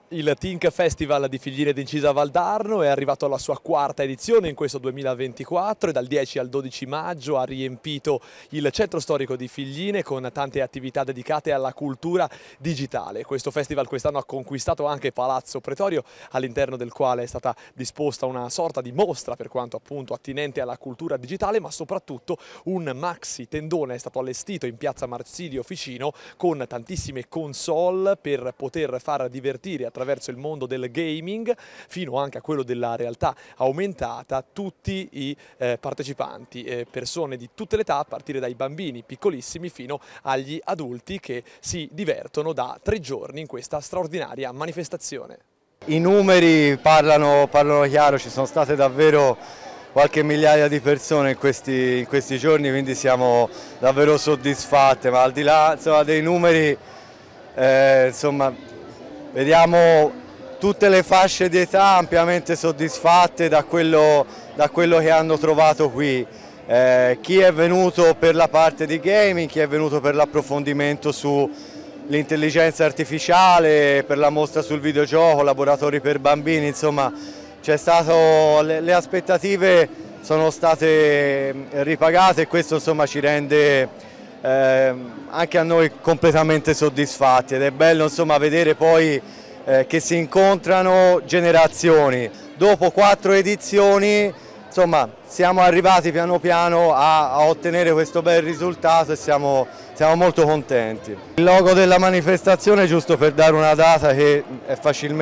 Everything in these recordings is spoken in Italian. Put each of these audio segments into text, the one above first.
Il Think Festival di Figline d'Incisa Valdarno è arrivato alla sua quarta edizione in questo 2024 e dal 10 al 12 maggio ha riempito il centro storico di Figline con tante attività dedicate alla cultura digitale. Questo festival quest'anno ha conquistato anche Palazzo Pretorio, all'interno del quale è stata disposta una sorta di mostra per quanto appunto attinente alla cultura digitale, ma soprattutto un maxi tendone è stato allestito in piazza Marsilio Ficino con tantissime console per poter far divertire attraverso il mondo del gaming fino anche a quello della realtà aumentata tutti i partecipanti, persone di tutte le età, a partire dai bambini piccolissimi fino agli adulti che si divertono da 3 giorni in questa straordinaria manifestazione. I numeri parlano chiaro, ci sono state davvero qualche migliaia di persone in questi giorni, quindi siamo davvero soddisfatti, ma al di là insomma, dei numeri insomma, vediamo tutte le fasce di età ampiamente soddisfatte da quello che hanno trovato qui. Chi è venuto per la parte di gaming, chi è venuto per l'approfondimento sull'intelligenza artificiale, per la mostra sul videogioco, laboratori per bambini, insomma c'è stato, le aspettative sono state ripagate e questo insomma ci rende anche a noi completamente soddisfatti ed è bello insomma vedere poi che si incontrano generazioni. Dopo 4 edizioni insomma siamo arrivati piano piano a ottenere questo bel risultato e siamo molto contenti. Il logo della manifestazione, giusto per dare una data che è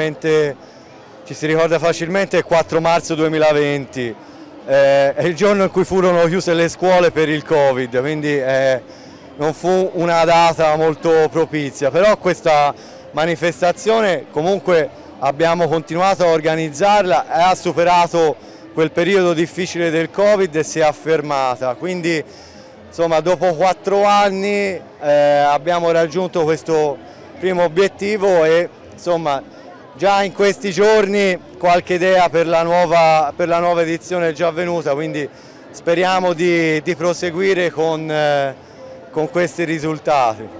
ci si ricorda facilmente, è 4 marzo 2020, è il giorno in cui furono chiuse le scuole per il Covid, quindi non fu una data molto propizia, però questa manifestazione comunque abbiamo continuato a organizzarla e ha superato quel periodo difficile del Covid e si è affermata, quindi insomma dopo 4 anni abbiamo raggiunto questo primo obiettivo e insomma già in questi giorni qualche idea per la nuova edizione è già venuta, quindi speriamo di proseguire con questi risultati.